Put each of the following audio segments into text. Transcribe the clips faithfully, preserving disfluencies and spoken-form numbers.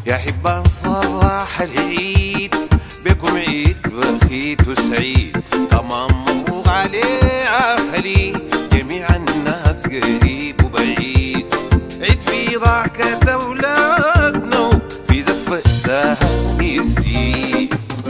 يا حبان صباح العيد بكم عيد بخيت وسعيد، تمام مبروك عليه أهلي جميع الناس قريب وبعيد. عيد في ضحكة أولادنا في زفة تهاني الزيد.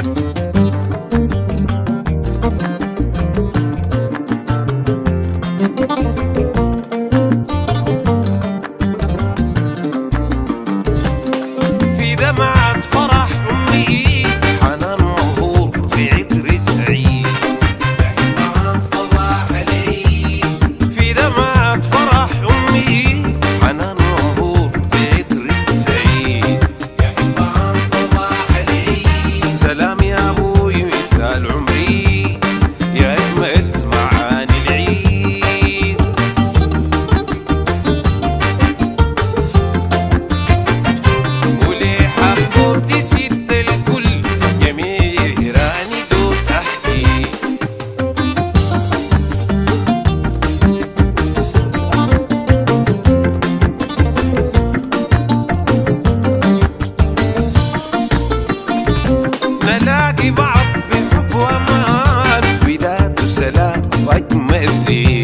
دمعة فرح أمي حنان مهور بعطر سعيد. يا حبان صباح العيد في دمعة فرح أمي حنان مهور بعطر سعيد. يا حبان صباح العيد سلام يا أبوي مثال عمري يا أجمل معاني العيد. حبوبتي ست الكل جميع يهراني دو تحتي. نلاقي بعض بحب وامان وداد وسلام واجمل